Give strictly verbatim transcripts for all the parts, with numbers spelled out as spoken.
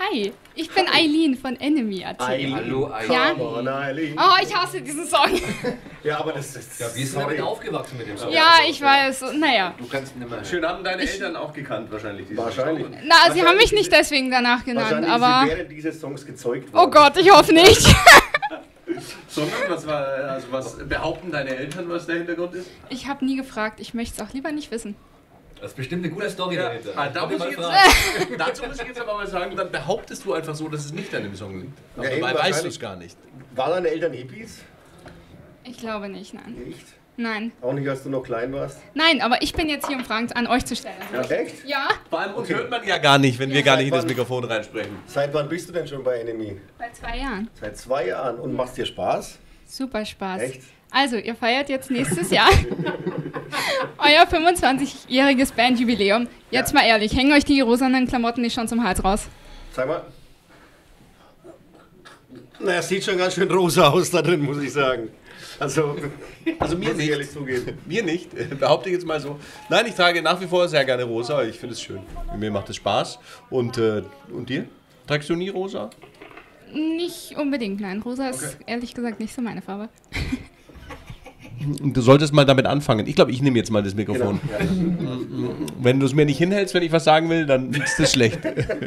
Hi, ich bin Eileen von Enemy Punkt A T. Eileen. Hallo, Eileen. Ja. Come on, Eileen. Oh, ich hasse diesen Song. Ja, aber das ist... Ja, wir sind damit aufgewachsen mit dem Song. Ja, ich weiß. Naja. Du kannst nicht mehr. Schön haben deine Eltern auch gekannt wahrscheinlich. diesen Wahrscheinlich. Song. Na, sie haben mich nicht deswegen danach genannt, Wahrscheinlich aber... sind während dieses Songs gezeugt worden. Oh Gott, ich hoffe nicht. Sondern, was war, also was behaupten deine Eltern, was der Hintergrund ist? Ich habe nie gefragt, ich möchte es auch lieber nicht wissen. Das ist bestimmt eine gute Story dahinter. Ah, da Guck muss dir ich mal jetzt, fragen. dazu muss ich jetzt aber mal sagen, dann behauptest du einfach so, dass es nicht an dem Song liegt. Aber Ja, eben, dabei weißt wahrscheinlich. du es gar nicht. Waren deine Eltern Hippies? Ich glaube nicht, nein. Nicht? Nein. Auch nicht, als du noch klein warst? Nein, aber ich bin jetzt hier, um Fragen an euch zu stellen. Ja, echt? Ja, Vor allem uns Okay. hört man ja gar nicht, wenn wir gar nicht in das Seit wann- Mikrofon reinsprechen. Seit wann bist du denn schon bei Enemy? seit zwei Jahren. Seit zwei Jahren. Und machst dir Spaß? Super Spaß. Echt? Also, ihr feiert jetzt nächstes Jahr euer fünfundzwanzigjähriges Bandjubiläum. Jetzt Ja. mal ehrlich, hängen euch die rosanen Klamotten nicht schon zum Hals raus? Sag mal. Na, es sieht schon ganz schön rosa aus da drin, muss ich sagen. Also, Also mir muss ich nicht. ehrlich zugeben. Mir nicht, behaupte ich jetzt mal so. Nein, ich trage nach wie vor sehr gerne rosa, ich finde es schön. Mir macht es Spaß. Und, äh, und dir? Trägst du nie rosa? Nicht unbedingt, nein. Rosa ist ehrlich gesagt nicht so meine Farbe. Du solltest mal damit anfangen. Ich glaube, ich nehme jetzt mal das Mikrofon. Genau. Ja. Wenn du es mir nicht hinhältst, wenn ich was sagen will, dann ist das schlecht.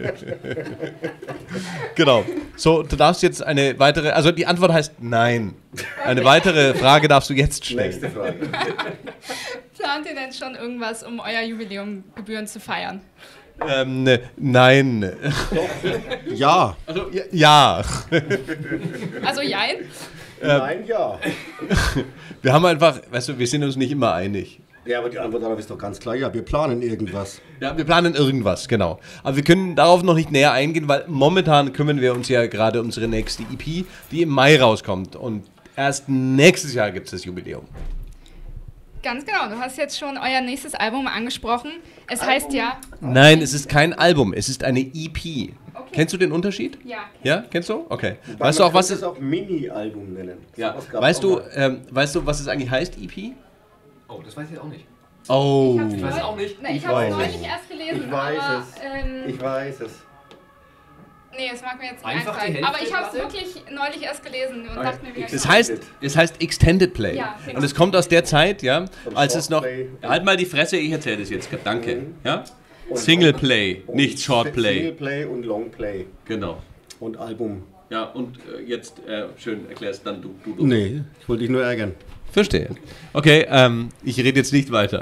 Genau. So, du darfst jetzt eine weitere, also die Antwort heißt nein. Eine weitere Frage darfst du jetzt stellen. Nächste Frage. Plant ihr denn schon irgendwas, um euer Jubiläum gebührend zu feiern? Ähm, ne, nein. Ja. Also, ja. ja. Also jein? Nein, ja. Wir haben einfach, weißt du, wir sind uns nicht immer einig. Ja, aber die Antwort darauf ist doch ganz klar. Ja, wir planen irgendwas. Ja, wir planen irgendwas, genau. Aber wir können darauf noch nicht näher eingehen, weil momentan kümmern wir uns ja gerade um unsere nächste E P, die im Mai rauskommt. Und erst nächstes Jahr gibt es das Jubiläum. Ganz genau, du hast jetzt schon euer nächstes Album angesprochen. Es heißt ja... Nein, es ist kein Album, es ist eine E P. Okay. Kennst du den Unterschied? Ja. Ja, kennst du? Okay. Weil Weißt du man auch, was könnte es es auch Mini-Album nennen. ja. Sowas gab's weißt auch du, mal. ähm, weißt du, was es eigentlich heißt, E P? Oh, das weiß ich auch nicht. Oh. hab's Ich weiß es auch nicht. Nee, ich Ich habe es weiß neulich es. erst gelesen, Ich weiß aber... es. Ähm, Ich weiß es. nee, es mag mir jetzt nicht Einfach die einfallen. Hälfte Aber ich habe es quasi? wirklich neulich erst gelesen und dachte mir wieder... Das genau. heißt, es heißt Extended Play. Ja, genau. Und es kommt aus der Zeit, ja, als es noch. Shortplay. Halt mal die Fresse, ich erzähle das jetzt. Danke. Mhm. Ja? Und- Single Play, und nicht Short Play. Single Play und Long Play. Genau. Und Album. Ja, und äh, jetzt äh, schön erklärst dann du. du, du. Nee, ich wollte dich nur ärgern. Verstehe. Okay, ähm, ich rede jetzt nicht weiter.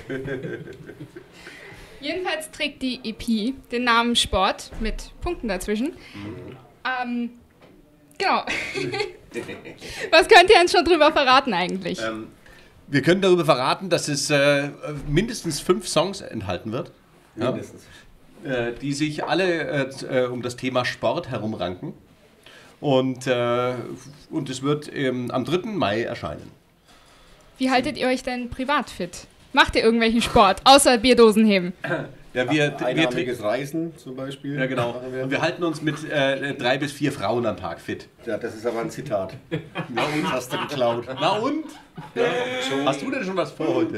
Jedenfalls trägt die E P den Namen Sport mit Punkten dazwischen. Ähm, genau. Was könnt ihr uns schon drüber verraten eigentlich? ähm, wir können darüber verraten, dass es äh, mindestens fünf Songs enthalten wird. Ja? Mindestens. äh, die sich alle äh, z- äh, um das Thema Sport herumranken. Und, äh, und es wird ähm, am dritten Mai erscheinen. Wie haltet ihr euch denn privat fit? Macht ihr irgendwelchen Sport, außer Bierdosen heben? Ja, wir, wir, tra- Einarmiges Reisen zum Beispiel. ja, genau. machen wir. Und wir halten uns mit äh, drei bis vier Frauen am Tag fit. Ja, das ist aber ein Zitat. Na und? Hast du geklaut. Na und? Hast du denn schon was vor heute?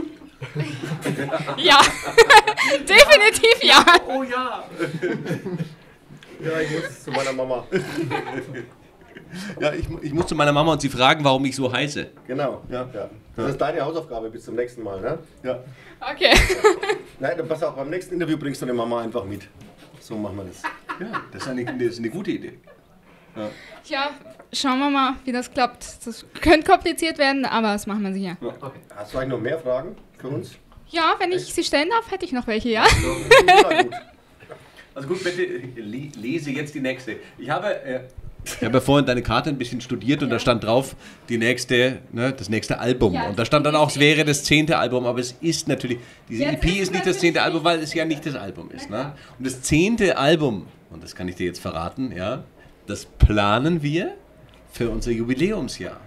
Ja, definitiv ja. Oh ja! Ja, ich muss zu meiner Mama. Ja, ich, mu- ich muss zu meiner Mama und sie fragen, warum ich so heiße. Genau. Ja. Ja. Das ist deine Hausaufgabe bis zum nächsten Mal, ne? Ja. Okay. Nein, dann pass auf, beim nächsten Interview bringst du deine Mama einfach mit. So machen wir das. Ja, das ist eine, das ist eine gute Idee. Ja. Tja, schauen wir mal, wie das klappt. Das könnte kompliziert werden, aber das machen wir sicher. Hast du eigentlich noch mehr Fragen für uns? Ja, wenn ich sie stellen darf, hätte ich noch welche, ja? Ja, gut. Also gut, bitte le- lese jetzt die nächste. Ich habe, äh, ich habe ja vorhin deine Karte ein bisschen studiert und da stand drauf, die nächste, ne, das nächste Album. Ja, und da stand dann auch, es wäre das zehnte Album, aber es ist natürlich, diese Jetzt E P ist ist nicht das natürlich zehnte Album, nicht. weil es ja nicht das Album ist. Ne? Und das zehnte Album, und das kann ich dir jetzt verraten, ja, das planen wir für unser Jubiläumsjahr.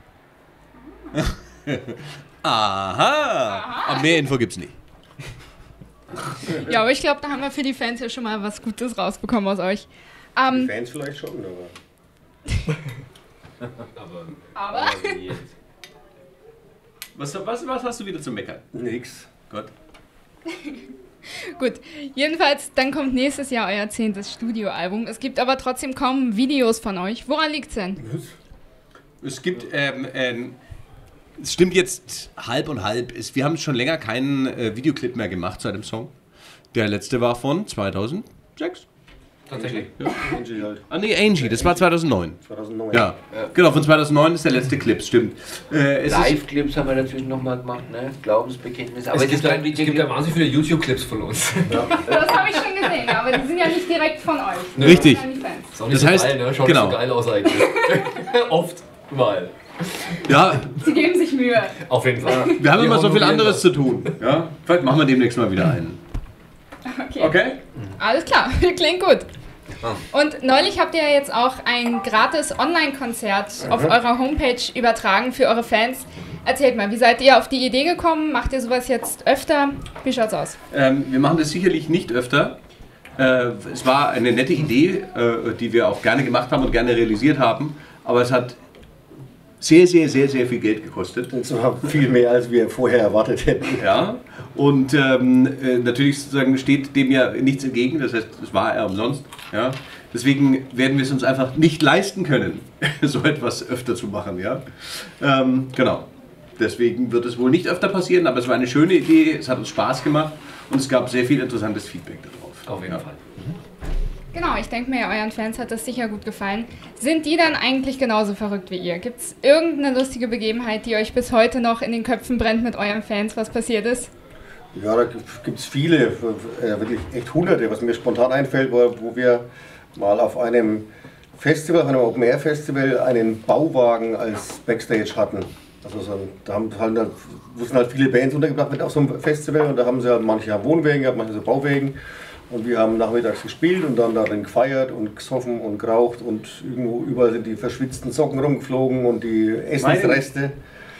Aha! Aber mehr Info gibt's nicht. Ja, aber ich glaube, da haben wir für die Fans ja schon mal was Gutes rausbekommen aus euch. Die Ähm, Fans vielleicht schon, aber. Aber, aber wie jetzt? Was, was, was hast du wieder zu meckern? Nix. Gott. Gut, jedenfalls, dann kommt nächstes Jahr euer zehntes Studioalbum. Es gibt aber trotzdem kaum Videos von euch. Woran liegt's denn? Es gibt, ähm, ähm, es stimmt jetzt halb und halb. Es, wir haben schon länger keinen äh, Videoclip mehr gemacht zu einem Song. Der letzte war von zweitausendsechs. Tatsächlich. Angie halt. Ah nee, Angie, das war zweitausendneun. zweitausendneun. Ja, genau, von zweitausendneun ist der letzte Clip, stimmt. Äh, es ist, Live-Clips haben wir natürlich nochmal gemacht, ne? Glaubensbekenntnis. Aber Es es, gibt, ist da, kein es gibt da wahnsinnig viele YouTube-Clips von uns. Das habe ich schon gesehen, aber die sind ja nicht direkt von euch. Richtig. Das sind ja nicht Fans. Ist auch nicht Das so heißt, geil, ne? Schaut genau. nicht so geil aus eigentlich. Oft mal. ja, Sie geben sich Mühe. Auf jeden Fall. wir haben Wir immer so viel honorieren anderes das. zu tun. Ja? Vielleicht machen wir demnächst mal wieder einen. Okay. Okay? Alles klar, klingt gut. Und neulich habt ihr ja jetzt auch ein gratis Online-Konzert auf eurer Homepage übertragen für eure Fans. Erzählt mal, wie seid ihr auf die Idee gekommen? Macht ihr sowas jetzt öfter? Wie schaut's aus? Ähm, wir machen das sicherlich nicht öfter. Äh, es war eine nette Idee, äh, die wir auch gerne gemacht haben und gerne realisiert haben. Aber es hat sehr, sehr, sehr, sehr viel Geld gekostet. Und zwar viel mehr, als wir vorher erwartet hätten. Ja, und ähm, äh, natürlich sozusagen steht dem ja nichts entgegen, das heißt, es war ja umsonst. Ja? Deswegen werden wir es uns einfach nicht leisten können, so etwas öfter zu machen. Ja? Ähm, genau, deswegen wird es wohl nicht öfter passieren, aber es war eine schöne Idee, es hat uns Spaß gemacht und es gab sehr viel interessantes Feedback darauf. Auf jeden ja. Fall. Genau, ich denke mir, euren Fans hat das sicher gut gefallen. Sind die dann eigentlich genauso verrückt wie ihr? Gibt es irgendeine lustige Begebenheit, die euch bis heute noch in den Köpfen brennt mit euren Fans, was passiert ist? Ja, da gibt es viele, äh, wirklich echt hunderte. Was mir spontan einfällt, war, wo wir mal auf einem Festival, auf einem Open-Air-Festival, einen Bauwagen als Backstage hatten. Also so ein, da haben halt, da wurden halt viele Bands untergebracht mit auf so einem Festival und da haben sie halt, manche haben Wohnwägen gehabt, manche so Bauwägen. Und wir haben nachmittags gespielt und dann darin gefeiert und gesoffen und geraucht und irgendwo überall sind die verschwitzten Socken rumgeflogen und die Essensreste.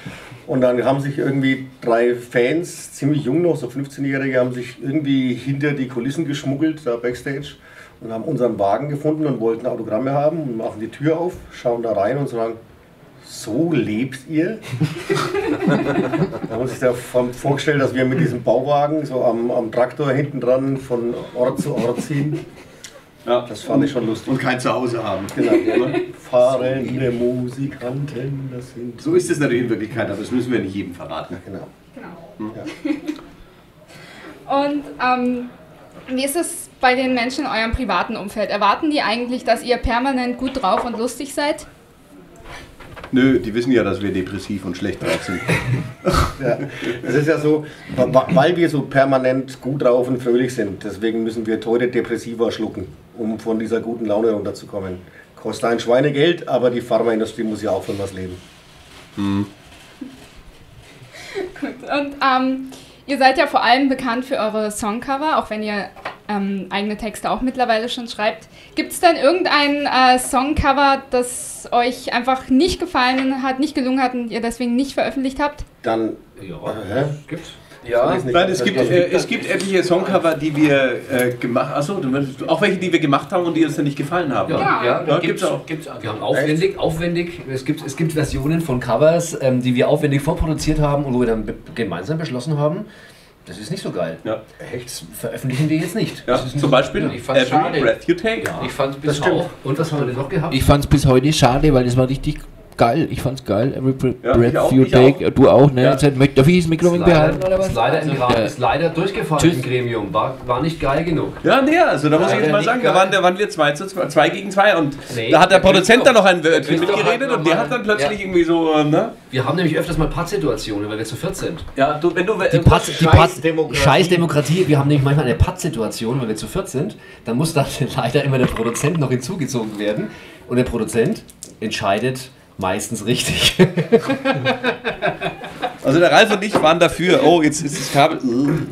Und dann haben sich irgendwie drei Fans, ziemlich jung noch, so fünfzehnjährige, haben sich irgendwie hinter die Kulissen geschmuggelt, da Backstage, und haben unseren Wagen gefunden und wollten Autogramme haben und machen die Tür auf, schauen da rein und sagen, so lebt ihr? Da haben sich da vorgestellt, dass wir mit diesem Bauwagen so am, am Traktor hinten dran von Ort zu Ort ziehen. Ja. Das fand ich schon lustig. Und kein Zuhause haben. Genau, fahrende Musikanten, das sind... So ist es natürlich in Wirklichkeit, aber das müssen wir nicht jedem verraten. Genau. Genau. Ja. Und ähm, wie ist es bei den Menschen in eurem privaten Umfeld? Erwarten die eigentlich, dass ihr permanent gut drauf und lustig seid? Nö, die wissen ja, dass wir depressiv und schlecht drauf sind. Ja, es ist ja so, wa- weil wir so permanent gut drauf und fröhlich sind, deswegen müssen wir teure Depressiva schlucken, um von dieser guten Laune runterzukommen. Kostet ein Schweinegeld, aber die Pharmaindustrie muss ja auch von was leben. Mhm. Gut. Und ähm, ihr seid ja vor allem bekannt für eure Songcover, auch wenn ihr ähm, eigene Texte auch mittlerweile schon schreibt. Gibt es denn irgendein äh, Songcover, das euch einfach nicht gefallen hat, nicht gelungen hat und ihr deswegen nicht veröffentlicht habt? Dann, Ja, hä? gibt's. Ja, Nein, es gibt, äh, es gibt etliche Songcover, die wir äh, gemacht haben. Achso, du meinst, auch welche, die wir gemacht haben und die uns dann nicht gefallen haben. Ja, Genau. ja, Ja, da gibt's gibt's auch. auch. Gibt's auch. Wir haben aufwendig, aufwendig, es gibt, es gibt Versionen von Covers, ähm, die wir aufwendig vorproduziert haben und wo wir dann be gemeinsam beschlossen haben, das ist nicht so geil. Ja. Das veröffentlichen wir jetzt nicht. Ja, Das ist zum Beispiel Ja, ich fand's Every schade. Breath You Take. Ja, Ich fand's bis das stimmt. Auch. Und was haben wir denn noch gehabt? Ich fand's bis heute schade, weil das war richtig geil. Ich fand's geil. Every bre- Ja, breath ich auch, you ich take. auch. Du auch, ne? Ja. Jetzt hat- möcht- darf ich das Mikro ist behalten leider, oder was? ist leider, im Gra- Ja. ist leider durchgefallen Tschüss. im Gremium. War, war nicht geil genug. Ja, nee, also da muss ich Leider jetzt mal nicht sagen, da geil. waren, da waren wir zwei, zu zwei, zwei gegen zwei und Nee, da hat der der Produzent Christoph- dann noch ein Wörtchen der Christoph mitgeredet hat und der noch hat dann mal- plötzlich irgendwie so, äh, ne? Wir haben nämlich öfters mal Pattsituationen, weil wir zu viert sind. Ja, du, wenn du... Die Patt, die Patt, Scheißdemokratie. Scheißdemokratie, wir haben nämlich manchmal eine Pattsituation, weil wir zu viert sind, dann muss dann leider immer der Produzent noch hinzugezogen werden und der Produzent entscheidet meistens richtig. Also der Ralf und ich waren dafür, oh, jetzt ist das Kabel...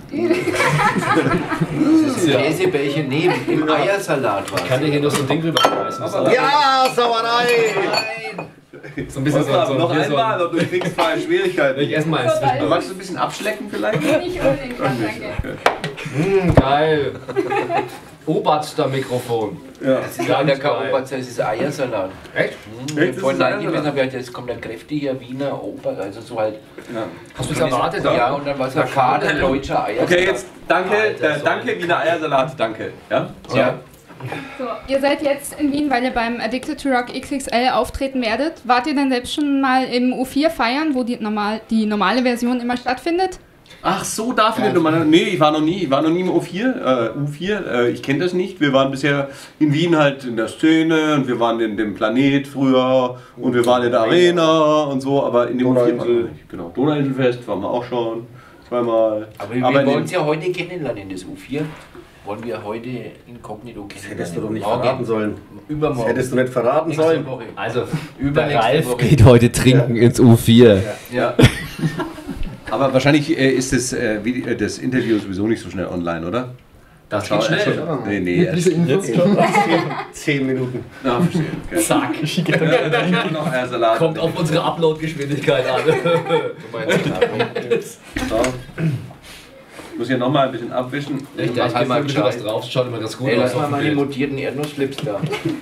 Das ist ein Käsebällchen neben im Eiersalat war. Ich kann dir hier noch so ein Ding drüber schmeißen. Ja, Sauerei! So ein bisschen so, so, noch hier so einmal und du kriegst mal Schwierigkeiten. Ich esse mal eins zwischen. Magst du ein bisschen abschlecken vielleicht? Nicht unbedingt, danke. Mmh, geil. Oberster-Mikrofon. Ja. Das ist leider kein Oberzer, das ist Eiersalat. Echt? Mhm. Echt? Das Vorhin ist reingewiesen Eiersalat? habe, ich gedacht, jetzt kommt der kräftige Wiener Ober, also so halt. Ja. Hast du es erwartet? oder? Ja, und dann war es ein Kaderdeutscher Eiersalat. Okay, jetzt danke, Alter, äh, danke Wiener Eiersalat, danke. Ja? So. Ja. So, ihr seid jetzt in Wien, weil ihr beim Addicted to Rock X X L auftreten werdet. Wart ihr denn selbst schon mal im U vier feiern, wo die, normal, die normale Version immer stattfindet? Ach so, da findet man. Nee, ich war noch nie, ich war noch nie im U vier. Äh, U vier, äh, ich kenne das nicht. Wir waren bisher in Wien halt in der Szene und wir waren in dem Planet früher und wir waren in der Arena und so, aber in dem U vier waren wir noch nicht. Genau, Donauinselfest waren wir auch schon zweimal. Aber wir aber in wollen dem- es ja heute kennenlernen, in das U vier. Wollen wir heute inkognito kennenlernen. Hättest du doch nicht Morgen. verraten sollen. Das Übermorgen. hättest du nicht verraten Nächste sollen. Woche. Also, der Übernächste Ralf Woche. geht heute trinken ins U vier. Ja. Aber wahrscheinlich äh, ist das, äh, wie, äh, das Interview sowieso nicht so schnell online, oder? Das geht schnell. Nee, nee. erst- Diese Infos. Zehn Minuten. Ah, verstehe. Okay. Zack. Ja, noch Eiersalat. Kommt auf unsere Upload-Geschwindigkeit an. Du meinst Knappen. So. Ich muss hier nochmal ein bisschen abwischen. Echt, Mach ja, ich halt bin mal mal ein bisschen was gescheit. drauf. Schaut immer ganz gut Ey, aus. lass mal auf dem meine Bild. mutierten Erdnussflips da.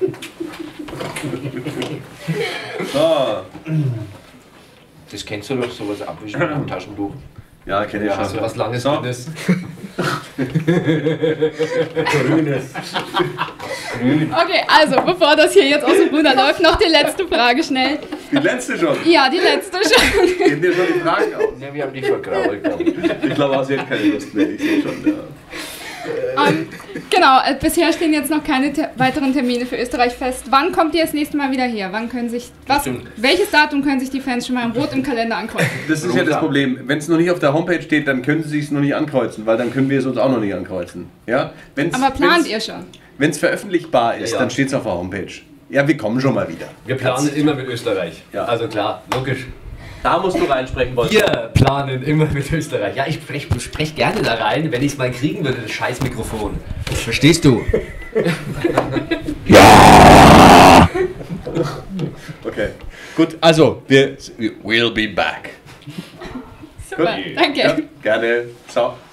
So. Das kennst du doch, sowas abwischen mit dem Taschentuch. Ja, kenne ich Ja, hast du schon. was Langes So. drin ist? Grünes. Okay, also bevor das hier jetzt aus dem Ruder läuft, noch die letzte Frage schnell. Die letzte schon. Ja, die letzte schon. Gehen dir schon die Fragen aus. Ja, wir haben die vergrault, glaube ich. Ich glaube, sie hat keine Lust mehr. Ich sehe schon. Ja. Ähm, genau, äh, bisher stehen jetzt noch keine te weiteren Termine für Österreich fest. Wann kommt ihr das nächste Mal wieder her? Wann können sich, was, Stimmt. welches Datum können sich die Fans schon mal im Rot im Kalender ankreuzen? Das ist ja das Problem. Wenn es noch nicht auf der Homepage steht, dann können Sie es noch nicht ankreuzen, weil dann können wir es uns auch noch nicht ankreuzen. Ja? Wenn's, Aber plant wenn's, ihr schon? Wenn es veröffentlichbar ist, Ja, ja. dann steht es auf der Homepage. Ja, wir kommen schon mal wieder. Wir planen immer mit Österreich. Ja. Also klar, logisch. Da musst du reinsprechen wollen. Wir planen immer mit Österreich. Ja, ich spreche sprech gerne da rein, wenn ich es mal kriegen würde, das scheiß Mikrofon. Verstehst du? Okay. Gut, also, wir we'll be back. Super, danke. Ja, gerne. Ciao.